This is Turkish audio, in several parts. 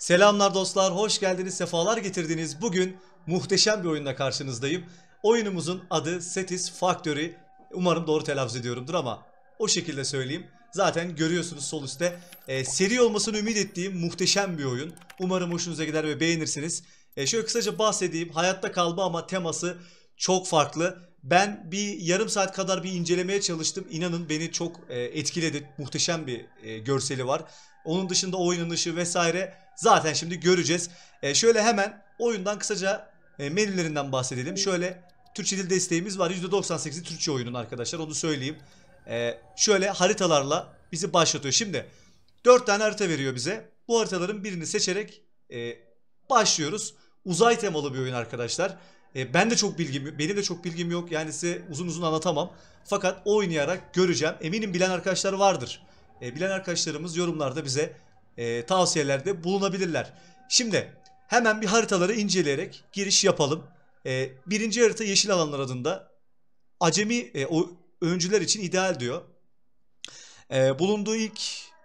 Selamlar dostlar, hoş geldiniz, sefalar getirdiniz. Bugün muhteşem bir oyunla karşınızdayım. Oyunumuzun adı Satisfactory. Umarım doğru telaffuz ediyorumdur ama o şekilde söyleyeyim. Zaten görüyorsunuz sol üstte. Seri olmasını ümit ettiğim muhteşem bir oyun. Umarım hoşunuza gider ve beğenirsiniz. Şöyle kısaca bahsedeyim. Hayatta kalma ama teması çok farklı. Ben bir yarım saat kadar bir incelemeye çalıştım. İnanın beni çok etkiledi. Muhteşem bir görseli var. Onun dışında oynanışı vesaire zaten şimdi göreceğiz. Şöyle hemen oyundan kısaca menülerinden bahsedelim. Şöyle Türkçe dil desteğimiz var. %98'i Türkçe oyunun arkadaşlar, onu söyleyeyim. Şöyle haritalarla bizi başlatıyor. Şimdi 4 tane harita veriyor bize. Bu haritaların birini seçerek başlıyoruz. Uzay temalı bir oyun arkadaşlar. Benim de çok bilgim yok. Yani size uzun uzun anlatamam. Fakat oynayarak göreceğim. Eminim bilen arkadaşlar vardır. Bilen arkadaşlarımız yorumlarda bize tavsiyelerde bulunabilirler. Şimdi hemen bir haritaları inceleyerek giriş yapalım. Birinci harita Yeşil Alanlar adında. Acemi o öncüler için ideal diyor. Bulunduğu ilk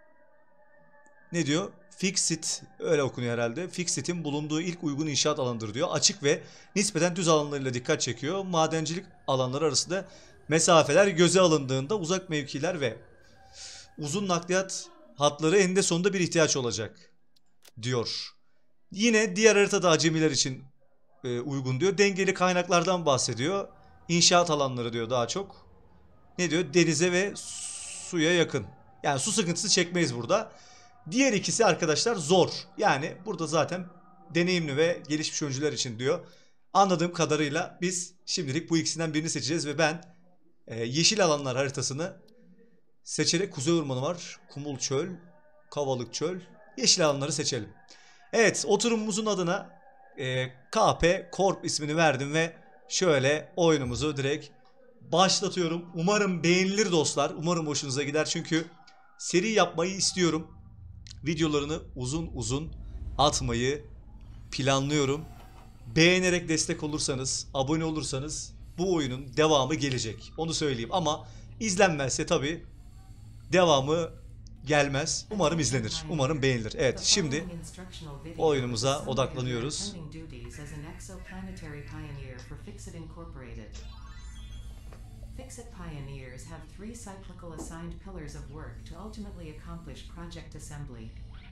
ne diyor? Fixit, öyle okunuyor herhalde. Fixit'in bulunduğu ilk uygun inşaat alanıdır diyor. Açık ve nispeten düz alanlarıyla dikkat çekiyor. Madencilik alanları arasında mesafeler göze alındığında uzak mevkiler ve uzun nakliyat hatları eninde sonunda bir ihtiyaç olacak diyor. Yine diğer haritada acemiler için uygun diyor. Dengeli kaynaklardan bahsediyor. İnşaat alanları diyor daha çok. Ne diyor? Denize ve suya yakın. Yani su sıkıntısı çekmeyiz burada. Diğer ikisi arkadaşlar zor. Yani burada zaten deneyimli ve gelişmiş oyuncular için diyor. Anladığım kadarıyla biz şimdilik bu ikisinden birini seçeceğiz ve ben yeşil alanlar haritasını seçerek Kuzey Ormanı var, Kumul Çöl, Kavalık Çöl, yeşil alanları seçelim. Evet, oturumumuzun adına KP Corp ismini verdim ve şöyle oyunumuzu direkt başlatıyorum. Umarım beğenilir dostlar. Umarım hoşunuza gider çünkü seri yapmayı istiyorum. Videolarını uzun uzun atmayı planlıyorum. Beğenerek destek olursanız, abone olursanız bu oyunun devamı gelecek. Onu söyleyeyim ama izlenmezse tabii devamı gelmez. Umarım izlenir. Umarım beğenilir. Evet, şimdi oyunumuza odaklanıyoruz. Fixit pioneers have three cyclical assigned pillars of work to ultimately accomplish project assembly.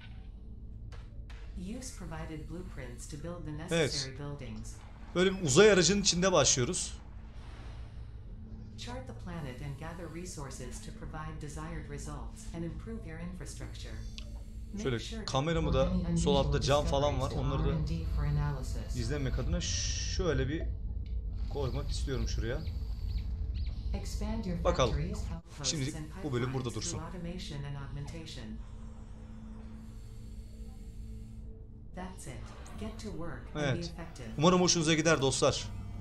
Use provided blueprints to build the necessary buildings. Böyle bir uzay aracının içinde başlıyoruz. Chart the planet and gather resources to provide desired results and improve your infrastructure. Şöyle kameramı da sol altta cam falan var. Onları da izlemek adına şöyle bir koymak istiyorum şuraya. Bakalım. Şimdilik bu bölüm burada dursun. Evet. Umarım hoşunuza gider dostlar.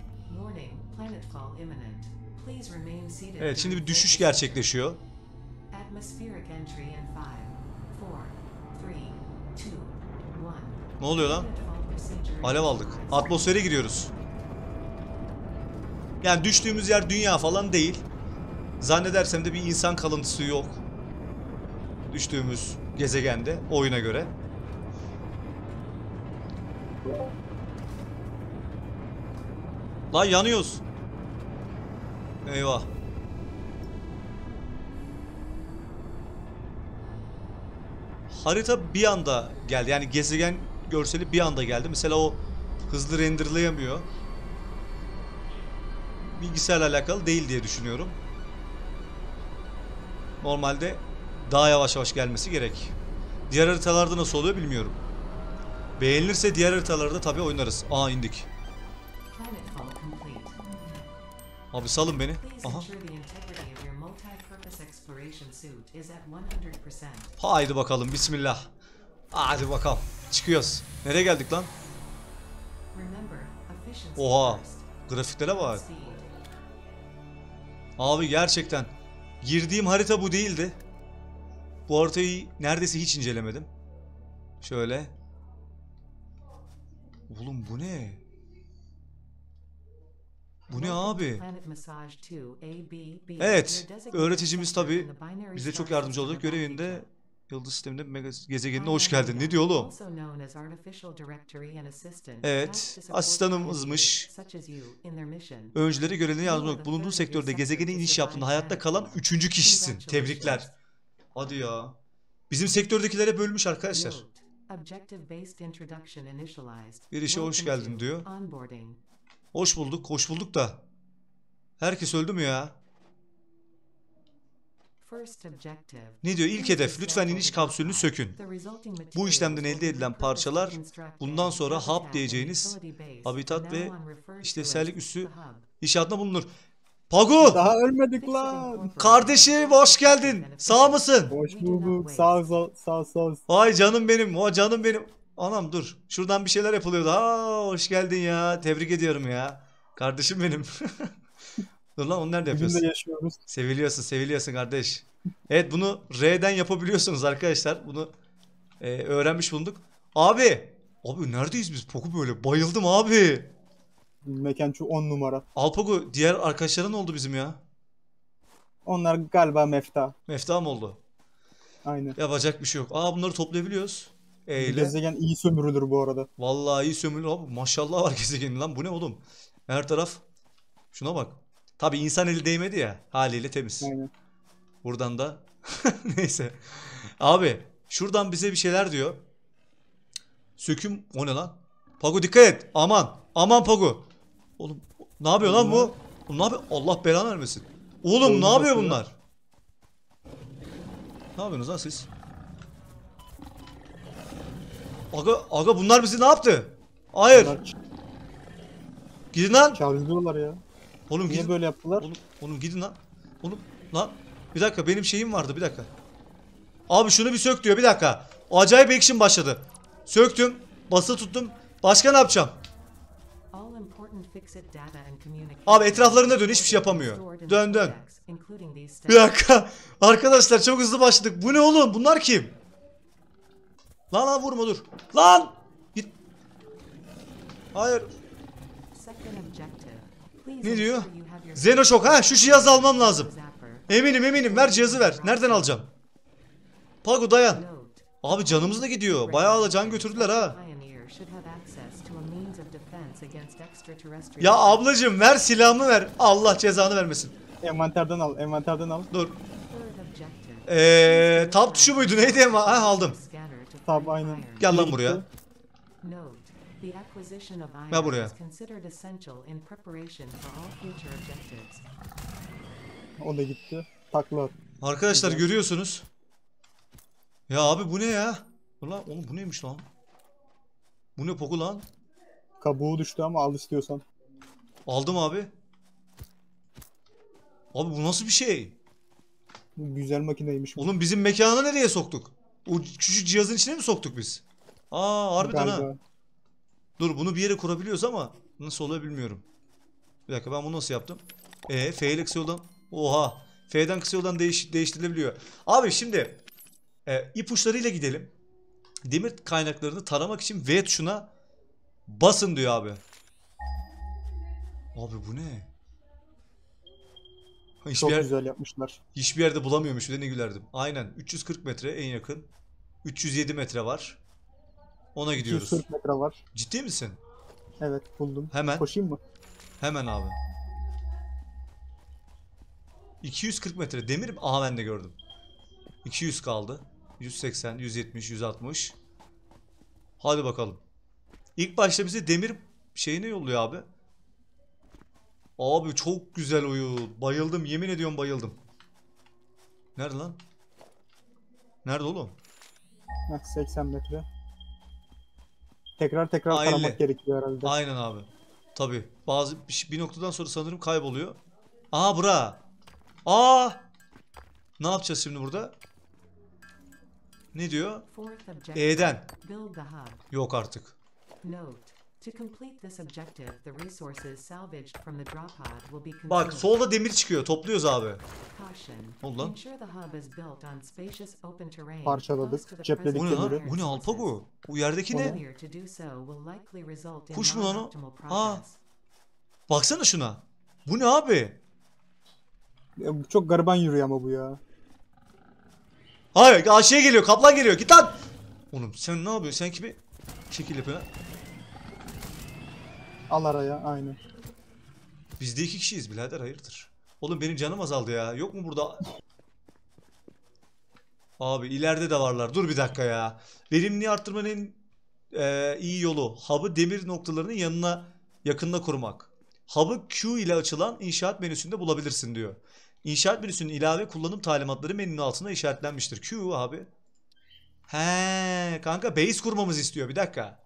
Evet, şimdi bir düşüş gerçekleşiyor. Ne oluyor lan? Alev aldık. Atmosfere giriyoruz. Yani düştüğümüz yer dünya falan değil. Zannedersem de bir insan kalıntısı yok düştüğümüz gezegende oyuna göre. Lan yanıyoruz. Eyvah. Harita bir anda geldi. Yani gezegen görseli bir anda geldi. Mesela o hızlı renderlayamıyor. Bilgisayarla alakalı değil diye düşünüyorum. Normalde daha yavaş yavaş gelmesi gerek. Diğer haritalarda nasıl oluyor bilmiyorum. Beğenilirse diğer haritalarda tabii oynarız. Aa, indik. Abi salın beni. Aha. Haydi bakalım, bismillah. Hadi bakalım. Çıkıyoruz. Nereye geldik lan? Oha. Grafiklere bak. Abi gerçekten girdiğim harita bu değildi. Bu haritayı neredeyse hiç incelemedim. Şöyle. Oğlum bu ne? Bu ne abi? Evet, öğreticimiz tabi bize çok yardımcı olacak. Görevinde Yıldız sisteminde mega gezegenine hoş geldin. Ne diyor oğlum? Evet, asistanımızmış. Öncülere görevlerine yardımcı olarak bulunduğu sektörde gezegene iniş yaptığında hayatta kalan 3. kişisin. Tebrikler. Hadi ya. Bizim sektördekilere bölmüş arkadaşlar. Bir işe hoş geldin diyor. Hoş bulduk, hoş bulduk da. Herkes öldü mü ya? Ne diyor? İlk hedef, lütfen iniş kapsülünü sökün. Bu işlemden elde edilen parçalar bundan sonra hub diyeceğiniz habitat ve işlevsellik üssü inşaatında bulunur. Pagu! Daha ölmedik lan. Kardeşim hoş geldin. Sağ mısın? Hoş bulduk. Sağ ol. Ay canım benim, o canım benim. Anam dur. Şuradan bir şeyler yapılıyordu. Aa hoş geldin ya. Tebrik ediyorum ya. Kardeşim benim. Dur lan onu nerede Bugün yapıyorsun? de yaşıyoruz. Seviliyorsun kardeş. Evet bunu R'den yapabiliyorsunuz arkadaşlar. Bunu öğrenmiş bulunduk. Abi neredeyiz biz? Poku böyle. Bayıldım abi. Mekan şu 10 numara. Alpago diğer arkadaşlara ne oldu bizim ya? Onlar galiba mefta. Mefta mı oldu? Aynen. Yapacak bir şey yok. Bunları toplayabiliyoruz. Bu Eyle. gezegen iyi sömürülür bu arada. Vallahi iyi sömürü abi. Maşallah var gezegenin lan. Bu ne oğlum? Her taraf. Şuna bak. Tabii insan eli değmedi ya. Haliyle temiz. Aynen. Buradan da. Neyse. Abi şuradan bize bir şeyler diyor. Söküm. O ne lan? Pago dikkat et. Aman. Aman Pago. Oğlum ne yapıyor lan bu? Oğlum, ne yapıyor? Allah belanı vermesin. Oğlum Oyun ne yapıyor basıyor. bunlar? Ne yapıyorsunuz lan siz? Aga bunlar bizi ne yaptı? Hayır. Bunlar Gidin lan. çağrılıyorlar ya. Oğlum Niye gidin. böyle yaptılar? Oğlum gidin lan. Oğlum lan. Bir dakika benim şeyim vardı bir dakika. Abi şunu bir sök diyor bir dakika. Acayip action başladı. Söktüm. Basılı tuttum. Başka ne yapacağım? Abi etraflarında dön hiçbir şey yapamıyor. Dön. Bir dakika. Arkadaşlar çok hızlı başladık. Bu ne oğlum? Bunlar kim? Lan vurma dur. Lan! Git. Hayır. Ne diyor? Xenoşok ha şu cihazı almam lazım. Eminim ver cihazı ver. Nereden alacağım? Pago dayan. Abi canımız da gidiyor. Bayağı da can götürdüler ha. Ya ablacığım ver silahımı ver. Allah cezanı vermesin. Envanterden al. Dur. Tab tuşu muydu neydi ama aldım. Tabi aynen. Gel lan buraya. Gel buraya. O da gitti. Takla at. Arkadaşlar görüyorsunuz. Ya abi bu ne ya? Ulan oğlum bu neymiş lan? Bu ne Poku lan? Kabuğu düştü ama al istiyorsan. Aldım abi. Abi bu nasıl bir şey? Bu güzel makineymiş bu. Oğlum bizim mekanı nereye soktuk? O küçük cihazın içine mi soktuk biz? Harbiden ha. Galiba. Dur bunu bir yere kurabiliyoruz ama nasıl oluyor bilmiyorum. Bir dakika ben bunu nasıl yaptım? F ile kısa yoldan. Oha. F'den kısa yoldan değiştirilebiliyor. Abi şimdi ipuçlarıyla gidelim. Demir kaynaklarını taramak için V tuşuna basın diyor abi. Abi bu ne? Çok güzel yapmışlar. Hiçbir yerde bulamıyormuş. Bir de ne gülerdim. Aynen. 340 metre en yakın. 307 metre var. Ona gidiyoruz. 240 metre var. Ciddi misin? Evet buldum. Hemen. Koşayım mı? Hemen abi. 240 metre demir mi? Aha ben de gördüm. 200 kaldı. 180, 170, 160. Hadi bakalım. İlk başta bize demir şeyini yolluyor abi. Abi çok güzel oyun. Bayıldım. Yemin ediyorum bayıldım. Nerede lan? Nerede oğlum? Heh, 80 metre. Tekrar Aa, 50. taramak gerekiyor herhalde. Aynen abi. Tabi. Bir noktadan sonra sanırım kayboluyor. Aa bura. Ne yapacağız şimdi burada? Ne diyor? E'den. Yok artık. Bak solda demir çıkıyor. Topluyoruz abi. Oldu lan. Parçaladık. Cepledik Bu ne lan? demiri. Bu ne Alpago? Bu yerdeki ne? Kuş mu lan o? Baksana şuna. Bu ne abi? Çok gariban yürüyor ama bu ya. Hayır aşağıya geliyor. Kaplan geliyor. Git lan. Oğlum sen ne yapıyorsun? Sen kimi şekil yapıyorsun? Al araya aynen. Biz de 2 kişiyiz birader hayırdır? Oğlum benim canım azaldı ya. Yok mu burada? Abi ileride de varlar. Dur bir dakika ya. Verimliliği arttırmanın en iyi yolu. Hub'ı demir noktalarının yakınına kurmak. Hub'ı Q ile açılan inşaat menüsünde bulabilirsin diyor. İnşaat menüsünün ilave kullanım talimatları menünün altında işaretlenmiştir. Q abi. He kanka base kurmamızı istiyor. Bir dakika.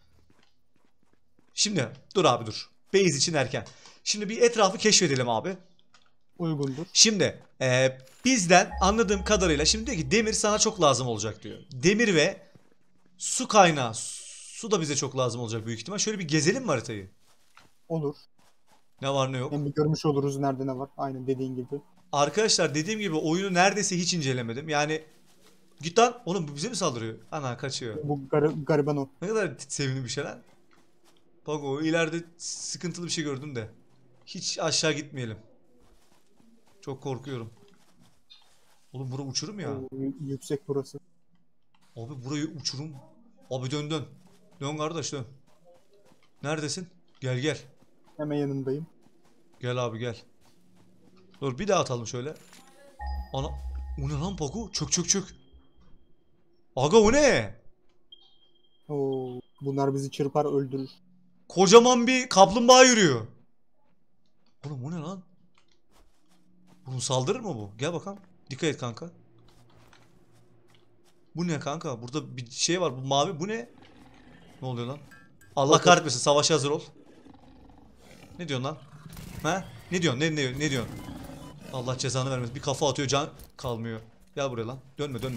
Şimdi dur abi dur. Base için erken. Şimdi bir etrafı keşfedelim abi. Uygundur. Şimdi bizden anladığım kadarıyla şimdi diyor ki demir sana çok lazım olacak diyor. Demir ve su kaynağı. Su da bize çok lazım olacak büyük ihtimal. Şöyle bir gezelim mi haritayı? Olur. Ne var ne yok. Hem bir görmüş oluruz nerede ne var. Aynen dediğin gibi. Arkadaşlar dediğim gibi oyunu neredeyse hiç incelemedim. Yani git lan oğlum bu bize mi saldırıyor? Ana kaçıyor. Bu gariban o. Ne kadar sevimli bir şey lan. Bak o ileride sıkıntılı bir şey gördüm de. Hiç aşağı gitmeyelim. Çok korkuyorum. Oğlum bura uçurum ya. Yüksek burası. Abi burayı uçurum. Abi dön dön. Dön kardeş dön. Neredesin? Gel gel. Hemen yanındayım. Gel abi gel. Dur bir daha atalım şöyle. Ana. O ne lan Paku? Çök çök çök. Aga o ne? Oo, bunlar bizi çırpar öldürür. Kocaman bir kaplumbağa yürüyor. Oğlum o ne lan? Bunu saldırır mı bu? Gel bakalım. Dikkat et kanka. Bu ne kanka? Burada bir şey var. Bu mavi. Bu ne? Ne oluyor lan? Allah kahretmesin. Savaşa hazır ol. Ne diyorsun lan? He? Ne diyorsun? Ne diyorsun? Allah cezanı vermesin. Bir kafa atıyor can kalmıyor. Gel buraya lan. Dönme dönme.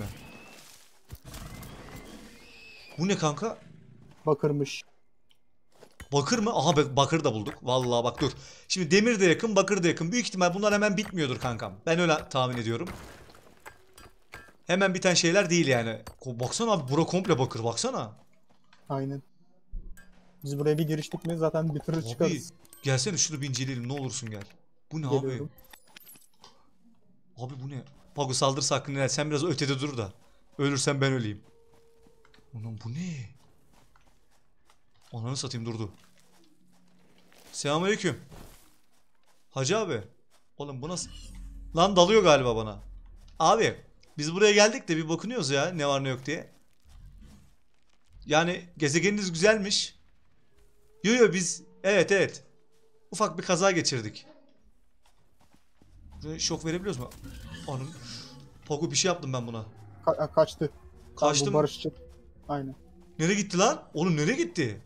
Bu ne kanka? Bakırmış. Bakır mı? Aha bakır da bulduk. Vallahi bak dur. Şimdi demir de yakın, bakır da yakın. Büyük ihtimal bunlar hemen bitmiyordur kankam. Ben öyle tahmin ediyorum. Hemen biten şeyler değil yani. Baksana abi bura komple bakır baksana. Aynen. Biz buraya bir giriştik mi zaten bitirir Abi çıkarız. gelsene şunu bir inceleyelim ne olursun gel. Bu ne abi? Geliyorum. Abi bu ne? Pago saldırısı hakkında ne? Sen biraz ötede dur da. Ölürsen ben öleyim. Ulan bu ne? Ananı satayım durdu. Selamünaleyküm. Hacı abi. Oğlum bu nasıl? Lan dalıyor galiba bana. Abi biz buraya geldik de bir bakınıyoruz ya ne var ne yok diye. Yani gezegeniniz güzelmiş. Yo biz evet. Ufak bir kaza geçirdik. Buraya şok verebiliyoruz mu? Anın. Pago bir şey yaptım ben buna. Kaçtı. Tamam, Kaçtım. bu barışçı. Aynen. Nereye gitti lan? Oğlum nereye gitti?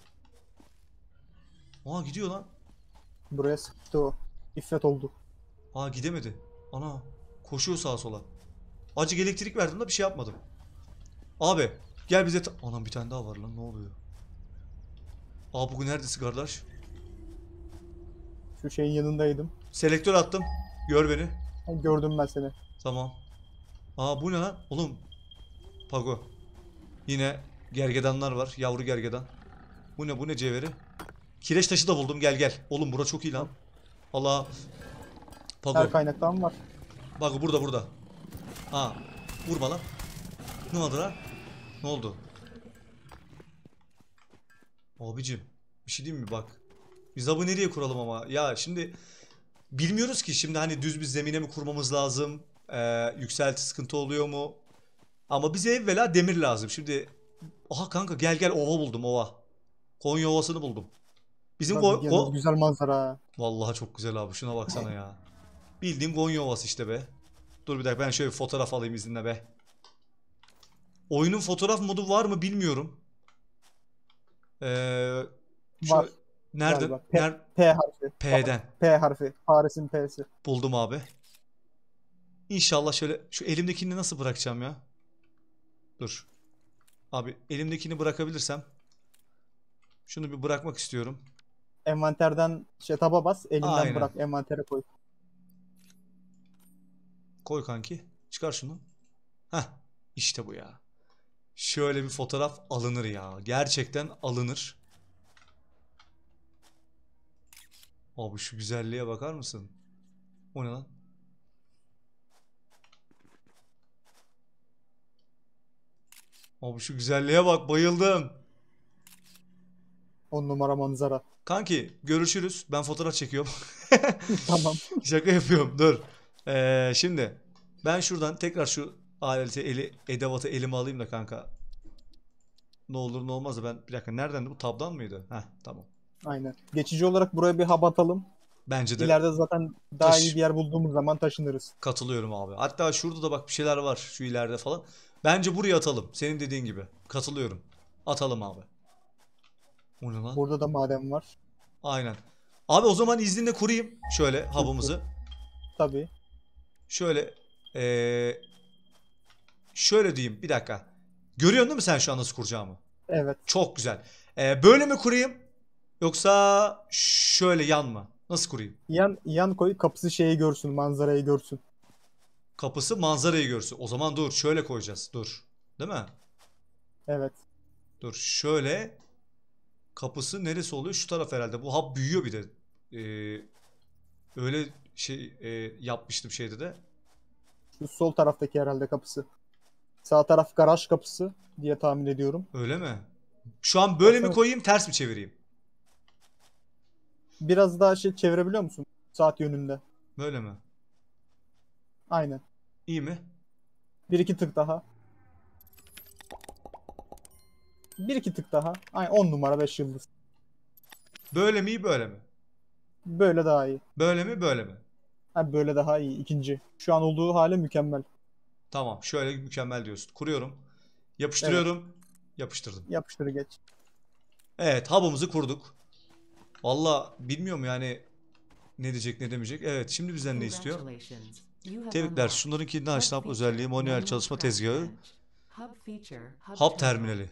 Aa gidiyor lan. Buraya sıkıştı o. İffet oldu. Aa gidemedi. Ana koşuyor sağa sola. Acık elektrik verdim de bir şey yapmadım. Abi gel bize anam bir tane daha var lan ne oluyor? Aa bugün neredesin kardeş? Şu şeyin yanındaydım. Selektör attım. Gör beni. Gördüm ben seni. Tamam. Aa bu ne lan? Oğlum. Pago. Yine gergedanlar var. Yavru gergedan. Bu ne cevheri? Kireç taşı da buldum gel gel. Oğlum bura çok iyi lan. Allah. Pago. Her kaynaktan var. Bak burada. Ha. Vurma lan. Ne oldu lan? Ne oldu? Abicim. Bir şey diyeyim mi bak. Biz abı nereye kuralım ama? Ya şimdi bilmiyoruz ki şimdi hani düz bir zemine mi kurmamız lazım? Yükselti sıkıntı oluyor mu? Ama bize evvela demir lazım. Şimdi aha kanka gel ova buldum ova. Konya Ovası'nı buldum. Bizim Tabii yalnız güzel manzara. Ha. vallahi çok güzel abi. Şuna baksana ya. Bildiğin Konya Ovası işte be. Dur bir dakika ben şöyle bir fotoğraf alayım izinle be. Oyunun fotoğraf modu var mı bilmiyorum. Şu Var. nereden? Galiba. P harfi. P'den. P harfi. Paris'in P'si. Buldum abi. İnşallah şöyle şu elimdekini nasıl bırakacağım ya? Dur. Abi elimdekini bırakabilirsem. Şunu bir bırakmak istiyorum. Envanterden taba bas. Elinden Aynen. bırak. Envantere koy. Koy kanki. Çıkar şunu. Heh. İşte bu ya. Şöyle bir fotoğraf alınır ya. Gerçekten alınır. Abi şu güzelliğe bakar mısın? O ne lan? Abi şu güzelliğe bak, bayıldım. 10 numara manzara. Kanki görüşürüz. Ben fotoğraf çekiyorum. Tamam. Şaka yapıyorum. Dur. Şimdi ben şuradan tekrar şu edevatı elime alayım da kanka. Ne olur ne olmaz da ben bir dakika, nereden bu, tabdan mıydı? Heh, tamam. Aynen. Geçici olarak buraya bir hub atalım. Bence de İleride zaten daha taş- iyi bir yer bulduğumuz zaman taşınırız. katılıyorum abi. Hatta şurada da bak bir şeyler var şu ileride falan. Bence buraya atalım. Senin dediğin gibi. Katılıyorum. Atalım abi. O ne lan? Burada da maden var. Aynen. Abi o zaman izninle kurayım şöyle Kur. hub'ımızı. Tabii. Şöyle şöyle diyeyim bir dakika. Görüyorsun değil mi sen şu an nasıl kuracağımı? Evet. Çok güzel. Böyle mi kurayım? Yoksa şöyle yan mı? Nasıl kurayım? Yan koy, kapısı şeyi görsün, manzarayı görsün. Kapısı manzarayı görsün. O zaman dur şöyle koyacağız. Dur. Değil mi? Evet. Dur şöyle. Kapısı neresi oluyor? Şu taraf herhalde. Bu hub büyüyor bir de. Öyle şey yapmıştım şeyde de. Şu sol taraftaki herhalde kapısı. Sağ taraf garaj kapısı diye tahmin ediyorum. Öyle mi? Şu an böyle mi Baksana. koyayım, ters mi çevireyim? Biraz daha şey çevirebiliyor musun? Saat yönünde. Böyle mi? Aynen. İyi mi? Bir iki tık daha. Bir iki tık daha. Aynen 10 numara 5 yıldız. Böyle mi iyi, böyle mi? Böyle daha iyi. Böyle mi böyle mi? Ha, böyle daha iyi. İkinci. Şu an olduğu hali mükemmel. Tamam şöyle mükemmel diyorsun. Kuruyorum. Evet. Yapıştırıyorum. Yapıştırdım. Yapıştır geç. Evet, hub'ımızı kurduk. Valla bilmiyorum yani ne diyecek ne demeyecek. Evet, şimdi bizden ne istiyor? Tebrikler. Şunlarınki naşnap özelliği manuel çalışma tezgahı. Hub terminali.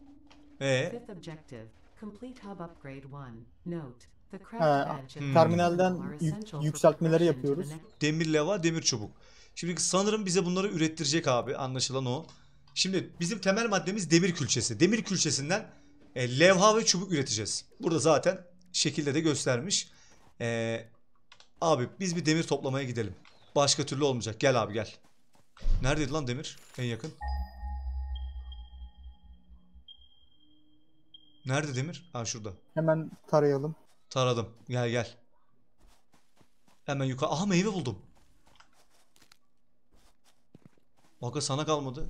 Ha, terminalden yükseltmeleri yapıyoruz. Demir leva, demir çubuk. Şimdi sanırım bize bunları ürettirecek abi. Anlaşılan o. Şimdi bizim temel maddemiz demir külçesi. Demir külçesinden levha ve çubuk üreteceğiz. Burada zaten şekilde de göstermiş. Abi biz bir demir toplamaya gidelim. Başka türlü olmayacak. Gel abi gel. Neredeydi lan demir? En yakın. Nerede demir? Ha şurada. Hemen tarayalım. Taradım. Gel gel. Hemen yukarı. Aha meyve buldum. Baka sana kalmadı.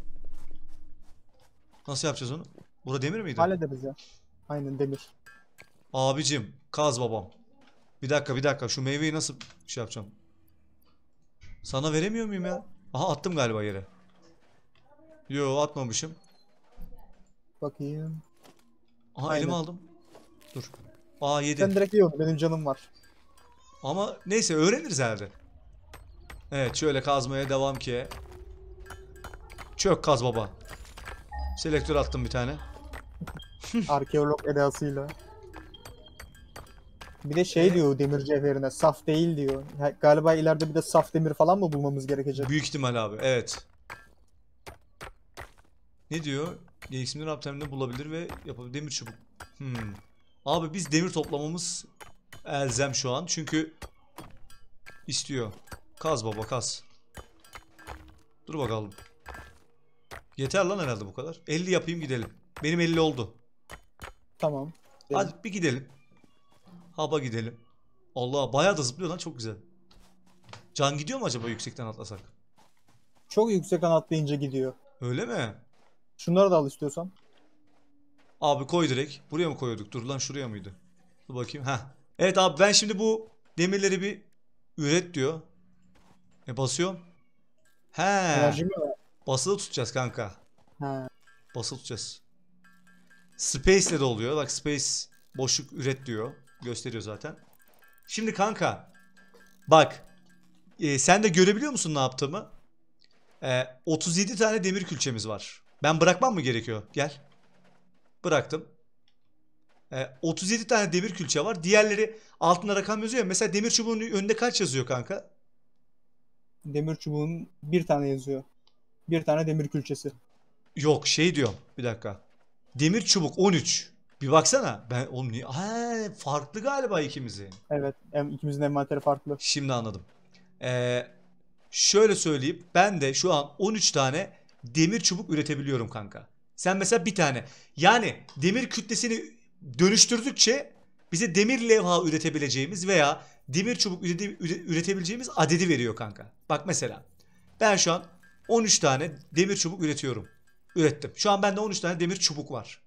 Nasıl yapacağız onu? Burada demir miydi? Hallederiz ya. Aynen demir. Abicim kaz babam. Bir dakika bir dakika, şu meyveyi nasıl şey yapacağım? Sana veremiyor muyum ya? Aha attım galiba yere. Yo atmamışım. Bakayım. Aha Aynen. elime aldım. Dur. Aa Sen yedi. direkt yiyorsun. Benim canım var. Ama neyse öğreniriz herhalde. Evet şöyle kazmaya devam ki. Çök kaz baba. Selektör attım bir tane. Arkeolog edasıyla. Bir de şey diyor demir cevherine. Saf değil diyor. Galiba ileride bir de saf demir falan mı bulmamız gerekecek? Büyük ihtimal abi evet. Ne diyor? Gereksinimleri hap terminalinde bulabilir ve yapabilir. Demir çubuk. Abi biz demir toplamamız elzem şu an. Çünkü istiyor. Kaz baba kaz. Dur bakalım. Yeter lan herhalde bu kadar. 50 yapayım gidelim. Benim 50 oldu. Tamam. Hadi bir gidelim. Haba gidelim. Allah bayağı da zıplıyor lan, çok güzel. Can gidiyor mu acaba yüksekten atlasak? Çok yüksek atlayınca gidiyor. Öyle mi? Şunları da al istiyorsan. Abi koy direkt. Buraya mı koyuyorduk? Dur lan, şuraya mıydı? Dur bakayım. Heh. Evet abi ben şimdi bu demirleri bir üret diyor. Basıyorum. He. Enerji mi var? Basılı tutacağız kanka. Ha. Basılı tutacağız. Space ile de oluyor. Bak space boşluk üret diyor. Gösteriyor zaten. Şimdi kanka. Bak. Sen de görebiliyor musun ne yaptığımı? 37 tane demir külçemiz var. Ben bırakmam mı gerekiyor? Gel. Bıraktım. 37 tane demir külçe var. Diğerleri altında rakam yazıyor ya. Mesela demir çubuğunun önünde kaç yazıyor kanka? Demir çubuğun bir tane yazıyor. Bir tane demir külçesi. Yok şey diyorum. Bir dakika. Demir çubuk 13. Bir baksana. Ben oğlum niye? Farklı galiba ikimizin. Evet. İkimizin envanteri farklı. Şimdi anladım. Şöyle söyleyeyim. Ben de şu an 13 tane demir çubuk üretebiliyorum kanka. Sen mesela bir tane. Yani demir kütlesini dönüştürdükçe bize demir levha üretebileceğimiz veya demir çubuk üretebileceğimiz adedi veriyor kanka. Bak mesela ben şu an 13 tane demir çubuk üretiyorum. Ürettim. Şu an bende 13 tane demir çubuk var.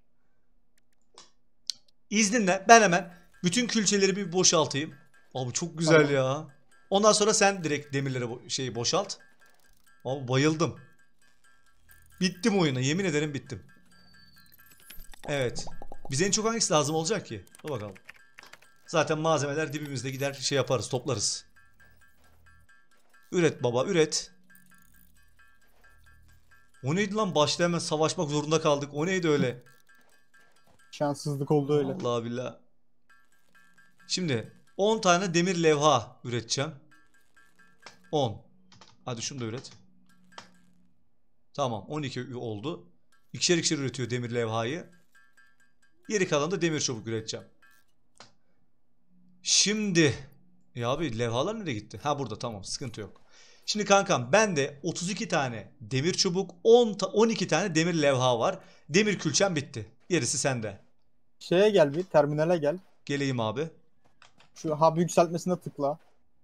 İzninle ben hemen bütün külçeleri bir boşaltayım. Abi çok güzel Tamam. ya. Ondan sonra sen direkt demirleri şeyi boşalt. Abi bayıldım. Bittim oyuna. Yemin ederim bittim. Evet. Bize en çok hangisi lazım olacak ki? Dur bakalım. Zaten malzemeler dibimizde, gider şey yaparız, toplarız. Üret baba, üret. O neydi lan? Başta hemen savaşmak zorunda kaldık. O neydi öyle? Şanssızlık oldu öyle. Allah billah. Şimdi 10 tane demir levha üreteceğim. 10. Hadi şunu da üret. Tamam, 12 oldu. İkişer ikişer üretiyor demir levhayı. Geri kalan da demir çubuk üreteceğim. Şimdi ya abi levhalar nereye gitti? Ha burada, tamam, sıkıntı yok. Şimdi kankam bende 32 tane demir çubuk, 12 tane demir levha var. Demir külçem bitti. Gerisi sende. Şeye gel, bir terminale gel. Geleyim abi. Şu hub yükseltmesine tıkla.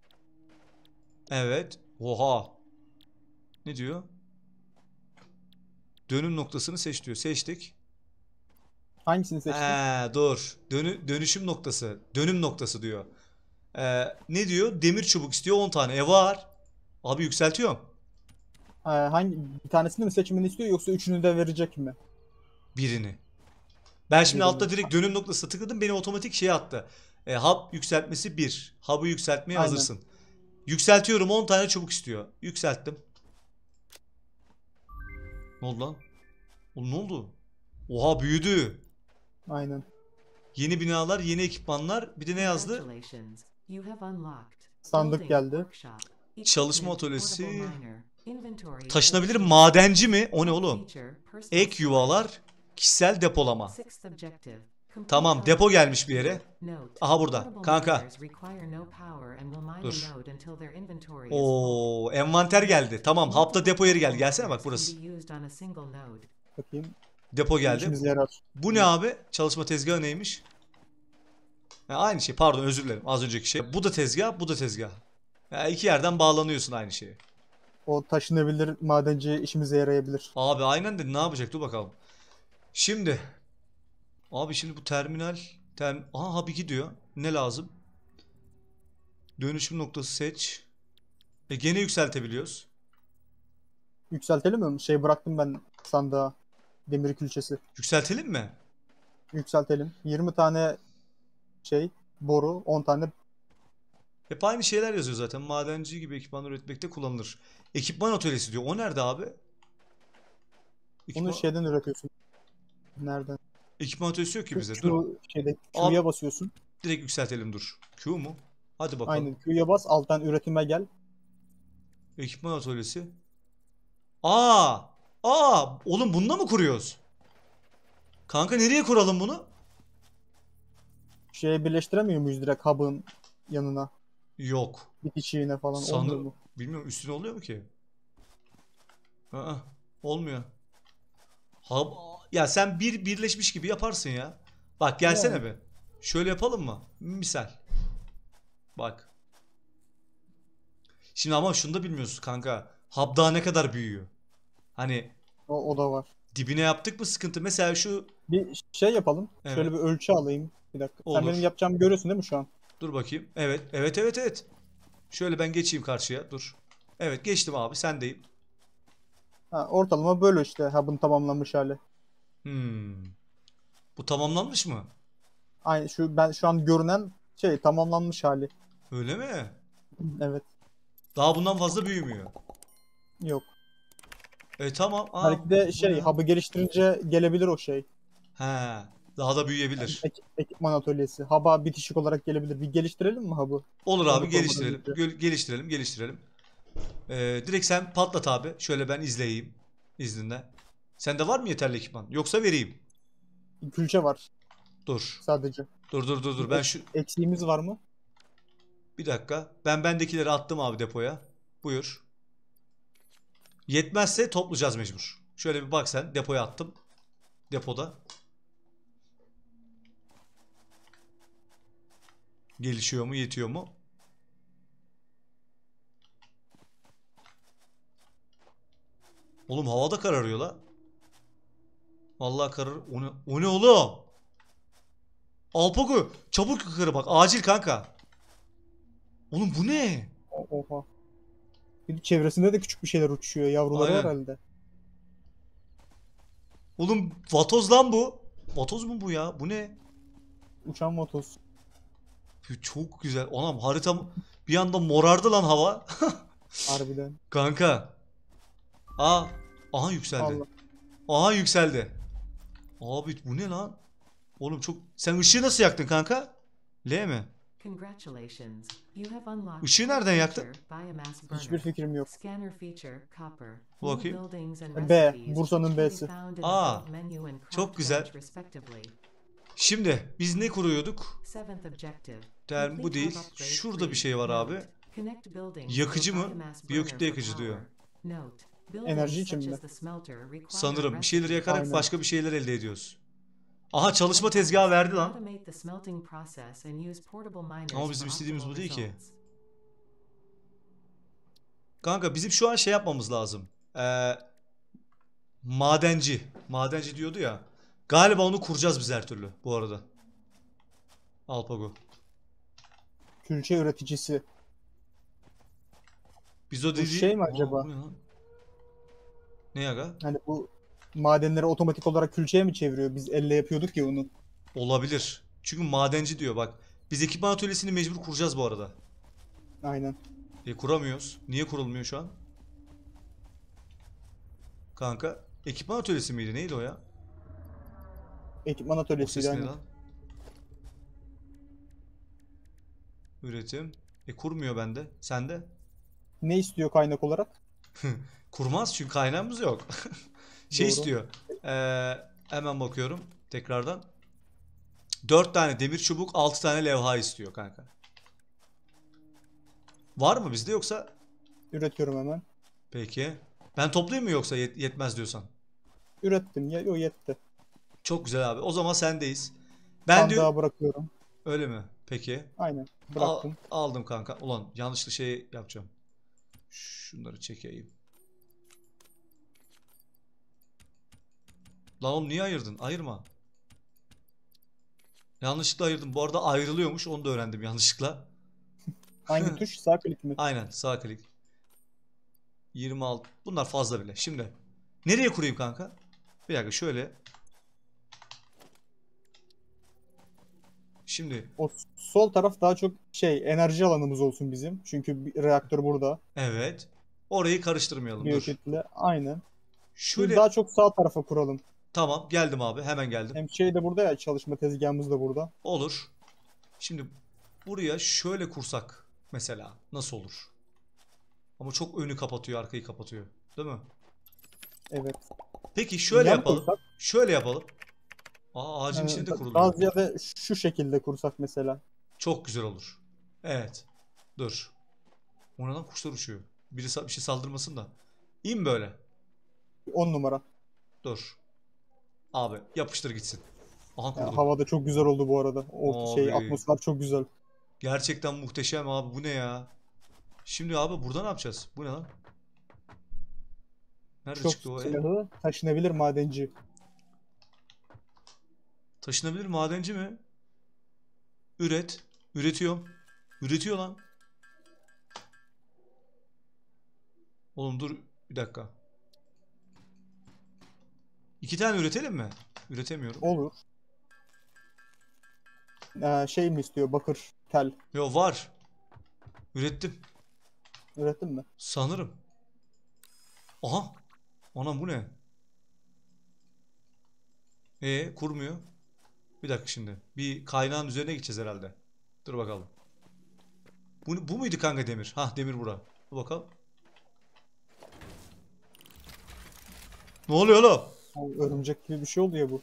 Evet. Oha. Ne diyor? Dönüm noktasını seç diyor. Seçtik. Hangisini seçtin? Dur. Dönüşüm noktası. Dönüm noktası diyor. Ne diyor? Demir çubuk istiyor 10 tane. Var. Abi yükseltiyorum. Hangi bir tanesini mi seçmeni istiyor yoksa üçünü de verecek mi? Birini. Ben şimdi Birini. altta direkt dönüm noktasına tıkladım. Beni otomatik şeye attı. Hub yükseltmesi 1. Hub'ı yükseltmeye Aynen. hazırsın. Yükseltiyorum, 10 tane çubuk istiyor. Yükselttim. Ne oldu lan? Oğlum ne oldu? Oha büyüdü. Aynen. Yeni binalar, yeni ekipmanlar. Bir de ne yazdı? Congratulations. You have unlocked Sandık Building geldi. Workshop. Çalışma Equipment atölyesi. Portable Miner. Inventory Taşınabilir Worksheet. madenci mi? O ne oğlum? Feature, personal Ek storage. yuvalar, kişisel depolama. Sixth objective. Complete Tamam, all depo gelmiş bir objectives. yere. Note, Aha burada. portable Kanka. miners require no power and will mine Dur. a node until their inventory is full. Oo, envanter geldi. Tamam, hapta depo yeri geldi. Gelsene bak burası. Can be used on a single node. Bakayım. Depo geldi. İşimize yarar. Bu ne abi? Çalışma tezgahı neymiş? Aynı şey. Pardon, özür dilerim. Az önceki şey. Bu da tezgah, bu da tezgah. İki yerden bağlanıyorsun aynı şeye. O taşınabilir madenci işimize yarayabilir. Abi aynen de ne yapacak? Dur bakalım. Şimdi. Abi şimdi bu terminal. Aha hub 2 diyor. Ne lazım? Dönüşüm noktası seç. Gene yükseltebiliyoruz. Yükseltelim mi? Şey bıraktım ben sandığa. Demir külçesi. Yükseltelim mi? Yükseltelim. 20 tane şey boru, 10 tane Hep aynı şeyler yazıyor zaten. Madenci gibi ekipmanlar üretmekte kullanılır. Ekipman atölyesi diyor. O nerede abi? onu şeyden üretiyorsun. Nereden? Ekipman atölyesi yok ki bize. Q Dur. şeyde Abi- Q'ya basıyorsun. Direkt yükseltelim dur. Q mu? Hadi bakalım. Aynen Q'ya bas, alttan üretime gel. Ekipman atölyesi. Oğlum bununla mı kuruyoruz? Kanka nereye kuralım bunu? Şeye birleştiremiyor muyuz direkt hub'ın yanına? Yok. Bitişiğine falan Sanı- olmuyor mu? Bilmiyorum, üstüne oluyor mu ki? Aa, olmuyor. Hub, ya sen birleşmiş gibi yaparsın ya. Bak gelsene Yani. be. Şöyle yapalım mı? Misal. Bak. Şimdi ama şunu da bilmiyorsun kanka. Hub daha ne kadar büyüyor? Hani O da var. dibine yaptık mı sıkıntı? Mesela şu, Bir şey yapalım. Evet. Şöyle bir ölçü alayım. Bir dakika. Olur. Sen benim yapacağımı görüyorsun değil mi şu an? dur bakayım. Evet, evet, evet, evet. Şöyle ben geçeyim karşıya. Dur. Evet, geçtim abi. Sendeyim. Ha, ortalama böyle işte hub'ın tamamlanmış hali. Bu tamamlanmış mı? Aynı ben şu an görünen şey tamamlanmış hali. Öyle mi? Evet. Daha bundan fazla büyümüyor. Yok. Tamam. Belki de bu şey ne? hub'ı geliştirince gelebilir o şey. He, daha da büyüyebilir. Ekipman atölyesi. Hub'a bitişik olarak gelebilir. Bir geliştirelim mi hub'ı? Olur abi, Hub'ı geliştirelim. kurmadan önce. Geliştirelim. Direkt sen patlat abi. Şöyle ben izleyeyim. İzninle. Sende var mı yeterli ekipman? Yoksa vereyim. Külçe var Dur. sadece. Dur. Ben şu Eksiğimiz var mı? bir dakika. Ben bendekileri attım abi depoya. Buyur. Yetmezse toplayacağız mecbur. Şöyle bir bak sen. Depoya attım. depoda. Gelişiyor mu, yetiyor mu? Oğlum havada kararıyor la. Vallahi karar. O ne oğlum? Alpago çabuk yukarı bak. Acil kanka. Oğlum bu ne? Oha. Bir de çevresinde de küçük bir şeyler uçuşuyor. Yavruları var Aynen. herhalde. Oğlum vatoz lan bu. Vatoz mu bu ya? Bu ne? Uçan motos. Çok güzel. Anam haritam bir anda morardı lan hava. Harbiden. Kanka. Aa, aha yükseldi. Allah. Aha yükseldi. Abi bu ne lan? Oğlum çok... Sen ışığı nasıl yaktın kanka? L mi? Congratulations. You have unlocked Işığı nereden yaktın? feature biomass burner. Hiçbir fikrim yok. Scanner feature copper. Bakayım. New buildings and B, recipes Bursa'nın can be B'si. found in the Aa, build menu and çok craft güzel. bench respectively. Şimdi biz ne kuruyorduk? Seventh objective. Der, bu Complete değil. hub upgrade Şurada bir three. şey var abi. Note, connect buildings Yakıcı to a mı? biomass Biyokütle burner yakıcı for diyor. power. Note, buildings Enerji için such mi? as the smelter require Sanırım bir şeyleri yakarak Aynen. başka bir şeyler elde ediyoruz. Aha çalışma tezgahı verdi lan. Automate the smelting process and use portable miners Ama bizim for istediğimiz bu optimal değil ki. results. Kanka bizim şu an şey yapmamız lazım. Madenci. Madenci diyordu ya. Galiba onu kuracağız biz her türlü bu arada. Alpago. Külçe üreticisi. Biz o Bu dedi... şey mi Aa, acaba? bu ne lan? Ne aga? Hani bu madenleri otomatik olarak külçeye mi çeviriyor? Biz elle yapıyorduk ya onu. Olabilir. Çünkü madenci diyor bak. Biz ekipman atölyesini mecbur kuracağız bu arada. Aynen. Kuramıyoruz. Niye kurulmuyor şu an? Kanka. Ekipman atölyesi miydi? Neydi o ya? Ekipman O atölyesi ses ne yani. lan? Üretim. Kurmuyor bende. Sende? Ne istiyor kaynak olarak? Kurmaz çünkü kaynağımız yok. Şey Doğru. istiyor. Hemen bakıyorum tekrardan. 4 tane demir çubuk, 6 tane levha istiyor kanka. Var mı bizde yoksa? Üretiyorum hemen. Peki. Ben toplayayım mı yoksa yetmez diyorsan? Ürettim ya, o yetti. Çok güzel abi. O zaman sendeyiz. Ben diyor... Sandığa bırakıyorum. Öyle mi? Peki. Aynen. Bıraktım. Aldım kanka. Ulan yanlışlı şey yapacağım. Şunları çekeyim. Lan oğlum niye ayırdın? Ayırma. Yanlışlıkla ayırdım. Bu arada ayrılıyormuş. Onu da öğrendim yanlışlıkla. Hangi tuş? Sağ klik mi? Aynen sağ klik. 26. Bunlar fazla bile. Şimdi nereye kurayım kanka? Bir dakika şöyle. Şimdi O sol taraf daha çok enerji alanımız olsun bizim. Çünkü bir reaktör burada. evet. Orayı karıştırmayalım. Dur. Biyokütle. Aynen. Biz Şöyle daha çok sağ tarafa kuralım. tamam geldim abi. Hemen geldim. Hem şey de burada ya, çalışma tezgahımız da burada. Olur. Şimdi buraya şöyle kursak mesela nasıl olur? Ama çok önü kapatıyor, arkayı kapatıyor. Değil mi? Evet. Peki şöyle Yan yapalım. kursak, Şöyle yapalım. Ağacın yani içinde de daha kuruluyor. ziyade şu şekilde kursak mesela. Çok güzel olur. Evet. Dur. Oradan kuşlar uçuyor. Biri bir şey saldırmasın da. İyi mi böyle? 10 numara. Dur. Abi yapıştır gitsin. Aha Ya, kurdum. havada çok güzel oldu bu arada. O Abi. atmosfer çok güzel. Gerçekten muhteşem abi. Bu ne ya? Şimdi abi burada ne yapacağız? Bu ne lan? Nerede Çok çıktı o ev? silahı taşınabilir madenci. Taşınabilir madenci mi? Üret. Üretiyorum. Üretiyor lan. Oğlum dur bir dakika. 2 tane üretelim mi? Üretemiyorum. Olur. Şey mi istiyor? Bakır, tel. Yo var. Ürettim. Ürettin mi? Sanırım. Aha. Anam bu ne? Kurmuyor. Bir dakika şimdi. Bir kaynağın üzerine gideceğiz herhalde. Dur bakalım. Bu muydu kanka demir? Hah demir bura. Dur bakalım. Ne oluyor oğlum? Örümcek gibi bir şey oldu ya bu.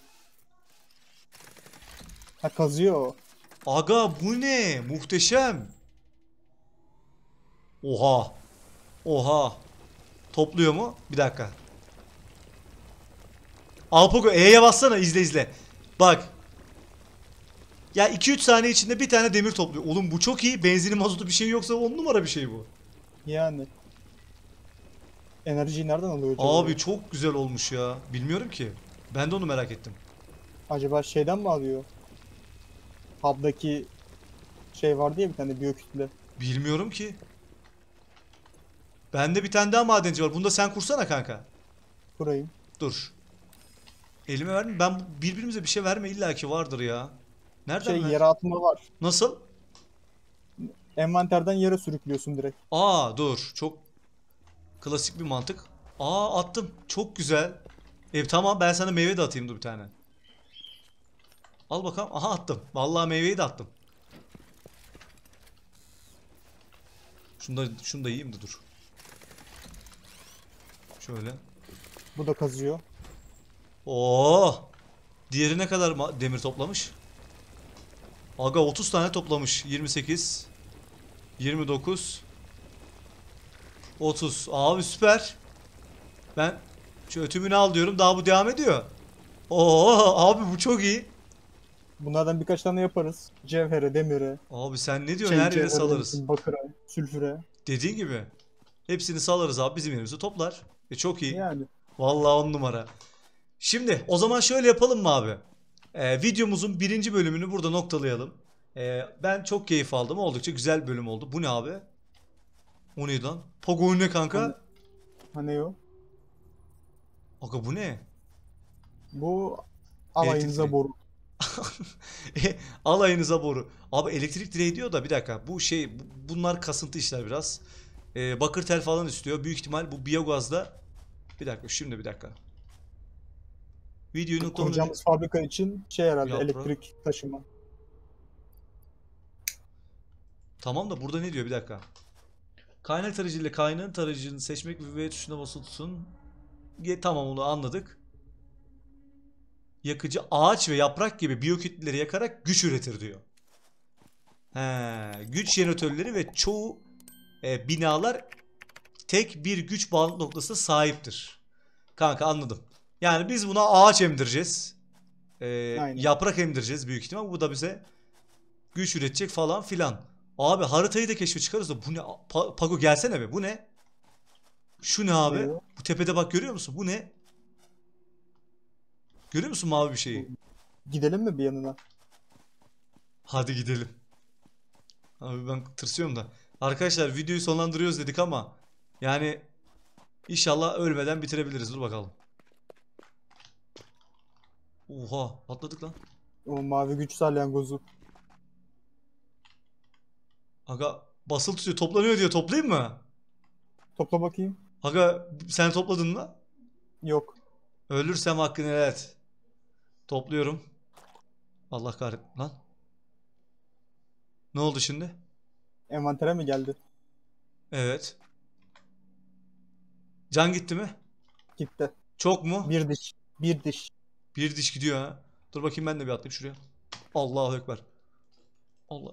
Ha, kazıyor o. Aga bu ne? Muhteşem. Oha. Oha. Topluyor mu? Bir dakika. Alpogo E'ye bassana, izle izle. Bak. Ya 2-3 saniye içinde bir tane demir topluyor. Oğlum bu çok iyi. Benzini mazotu bir şey yoksa 10 numara bir şey bu. Yani. Enerjiyi nereden alıyor acaba? Abi çok güzel olmuş ya. Bilmiyorum ki. Ben de onu merak ettim. Acaba şeyden mi alıyor? Hub'daki şey vardı ya bir tane biyokütle. Bilmiyorum ki. Bende bir tane daha madenci var. Bunu da sen kursana kanka. Kurayım. Dur. Elime verme. Ben birbirimize bir şey verme, illaki vardır ya. Nereden Şey ver? yere atma var. Nasıl? Envanterden yere sürüklüyorsun direkt. Aa dur. Çok klasik bir mantık. Aa attım. Çok güzel. Tamam, ben sana meyve de atayım, dur bir tane. Al bakalım. Aha attım. Vallahi meyveyi de attım. Şunu da yiyeyim de dur. Şöyle. Bu da kazıyor. Oo! Diğeri ne kadar demir toplamış? Aga 30 tane toplamış. 28, 29, 30. Abi süper. Ben şu ötümünü al diyorum. Daha bu devam ediyor. Oo abi bu çok iyi. Bunlardan birkaç tane yaparız. Cevhere, demire, Abi sen ne diyorsun? Her yere cevhere salarız. demişim, bakıra, sülfüre. Dediğin gibi. Hepsini salarız abi, bizim yerimize toplar. Çok iyi. Yani. Vallahi 10 numara. Şimdi o zaman şöyle yapalım mı abi? Videomuzun birinci bölümünü burada noktalayalım. Ben çok keyif aldım. Oldukça güzel bir bölüm oldu. Bu ne abi? O neydi lan? Pogo ne Hani, kanka? hani o? Aga bu ne? Bu alayınıza Elektrik boru. Alayınıza boru. Abi elektrik direği diyor da bir dakika. Bu şey bunlar kasıntı işler biraz. Bakır tel falan istiyor. Büyük ihtimal bu biyogazda. Bir dakika şimdi bir dakika. Videoyu noktalayalım. Kuracağımız fabrika için şey herhalde Yaprak. elektrik taşıma. Tamam da burada ne diyor bir dakika. Kaynak tarayıcı ile kaynağın tarayıcını seçmek ve V tuşuna basılı tutun. Tamam onu anladık. Yakıcı ağaç ve yaprak gibi biyokütleleri yakarak güç üretir diyor. Güç jeneratörleri ve çoğu binalar tek bir güç bağlantı noktasına sahiptir. Kanka anladım. Yani biz buna ağaç emdireceğiz. Aynen. Yaprak emdireceğiz büyük ihtimal. Bu da bize güç üretecek falan filan. Abi haritayı da keşfe çıkarız da bu ne? Pago gelsene be, bu ne? Şu ne abi? Ne o? Bu tepede bak, görüyor musun? Bu ne? Görüyor musun mavi bir şeyi? Gidelim mi bir yanına? Hadi gidelim. Abi ben tırsıyorum da. Arkadaşlar videoyu sonlandırıyoruz dedik ama yani inşallah ölmeden bitirebiliriz. Dur bakalım. Oha atladık lan. O mavi güç salyangozu. Aga basılı tutuyor, toplanıyor diyor, toplayayım mı? Topla bakayım. Aga sen topladın mı? Yok. Ölürsem hakkını helal et. Topluyorum. Allah kahretsin lan. Ne oldu şimdi? Envantere mi geldi? Evet. Can gitti mi? Gitti. Çok mu? Bir diş. Bir diş. Bir diş gidiyor ha. Dur bakayım ben de bir atlayayım şuraya. Allahu Ekber. Allah.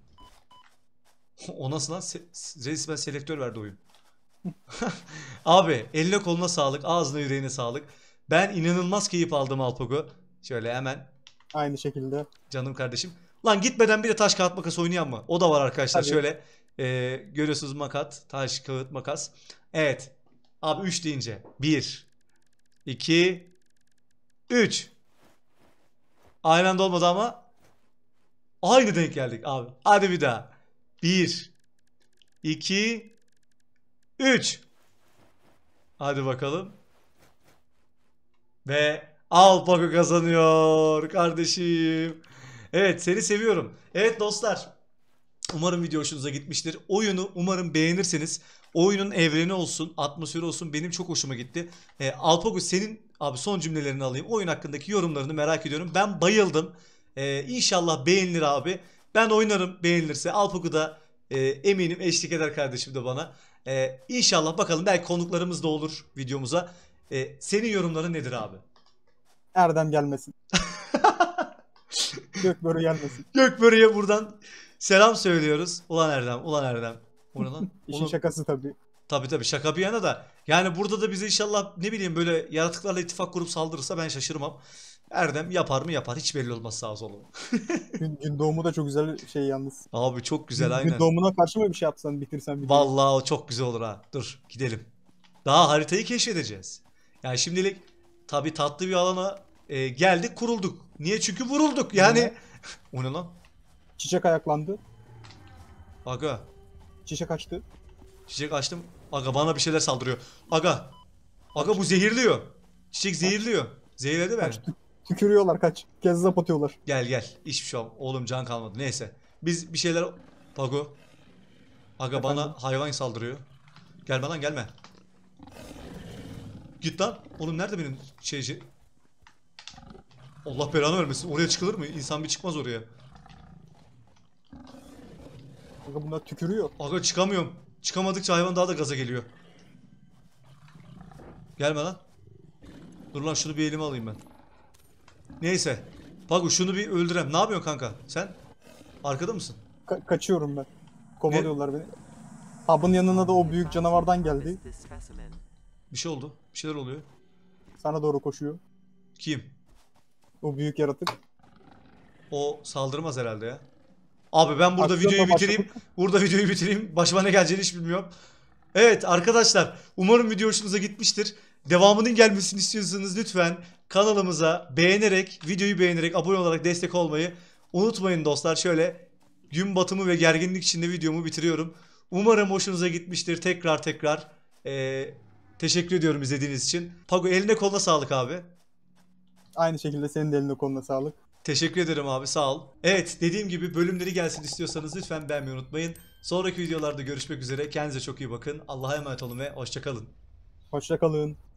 O nasıl lan? Resmen selektör verdi oyun. Abi eline koluna sağlık. Ağzına yüreğine sağlık. Ben inanılmaz keyif aldım Alpogo. Şöyle hemen Aynı şekilde. canım kardeşim. Lan gitmeden bir de taş kağıt makas oynayan mı? O da var arkadaşlar. Tabii. Şöyle görüyorsunuz, makat, taş kağıt makas. Evet. Abi 3 deyince. 1 2 3. Aynı anda olmadı ama aynı denk geldik abi. Hadi bir daha. 1 2 3. Hadi bakalım. Ve Alpago kazanıyor kardeşim. Evet, seni seviyorum. Evet dostlar. Umarım video hoşunuza gitmiştir. Oyunu umarım beğenirseniz. Oyunun evreni olsun, atmosferi olsun, benim çok hoşuma gitti. Alpago senin abi son cümlelerini alayım. Oyun hakkındaki yorumlarını merak ediyorum. Ben bayıldım. İnşallah beğenilir abi. Ben oynarım beğenilirse. Alpago da eminim eşlik eder kardeşim de bana. İnşallah bakalım, belki konuklarımız da olur videomuza. Senin yorumların nedir abi? Erdem gelmesin. Gökbörü gelmesin. Gökbörü'ye buradan selam söylüyoruz. Ulan Erdem, ulan Erdem. O ne lan? İşin Oğlum, şakası tabii. Tabii şaka bir yana da yani burada da bize inşallah ne bileyim böyle yaratıklarla ittifak kurup saldırırsa ben şaşırmam. Erdem yapar mı yapar, hiç belli olmaz sağ solu. Gün doğumu da çok güzel şey yalnız. Abi çok güzel Gün aynen. doğumuna karşı mı bir şey yapsan bitirsen videoyu? Vallahi o çok güzel olur ha. Dur gidelim. Daha haritayı keşfedeceğiz. Yani şimdilik tabii tatlı bir alana geldik, kurulduk. Niye? Çünkü vurulduk yani. O ne lan? Çiçek ayaklandı. Aga. Çiçek açtı. Çiçek açtım. Aga bana bir şeyler saldırıyor. Aga. Aga bu zehirliyor. Çiçek zehirliyor. Zehirledi beni. Kaç. Tükürüyorlar kaç. Kezzap atıyorlar. Gel. Hiçbir şey olmadı. Oğlum can kalmadı. Neyse. Biz bir şeyler... Pago. Aga bana Efendim? hayvan saldırıyor. Gelme lan gelme. Git lan. Oğlum nerede benim şeyci? Allah belanı vermesin. Oraya çıkılır mı? İnsan bir çıkmaz oraya. Kanka bunlar tükürüyor. Aga çıkamıyorum. Çıkamadıkça hayvan daha da gaza geliyor. Gelme lan. Dur lan şunu bir elime alayım ben. Neyse. Pago şunu bir öldürem. Ne yapıyorsun kanka? Sen? Arkada mısın? Kaçıyorum ben. Kovalıyorlar beni. Hub'ın yanına da o büyük canavardan geldi. This specimen. Bir şey oldu. Bir şeyler oluyor. Sana doğru koşuyor. Kim? O büyük yaratık. O saldırmaz herhalde ya. Abi ben burada Aksiyonla videoyu bitireyim. başladık. Burada videoyu bitireyim. Başıma ne geleceğini hiç bilmiyorum. Evet arkadaşlar. Umarım video hoşunuza gitmiştir. Devamının gelmesini istiyorsanız lütfen kanalımıza videoyu beğenerek, abone olarak destek olmayı unutmayın dostlar. Şöyle gün batımı ve gerginlik içinde videomu bitiriyorum. Umarım hoşunuza gitmiştir. Tekrar teşekkür ediyorum izlediğiniz için. Pago eline koluna sağlık abi. Aynı şekilde senin de eline koluna sağlık. Teşekkür ederim abi sağ ol. Evet dediğim gibi bölümleri gelsin istiyorsanız lütfen beğenmeyi unutmayın. Sonraki videolarda görüşmek üzere. Kendinize çok iyi bakın. Allah'a emanet olun ve hoşça kalın. Hoşça kalın.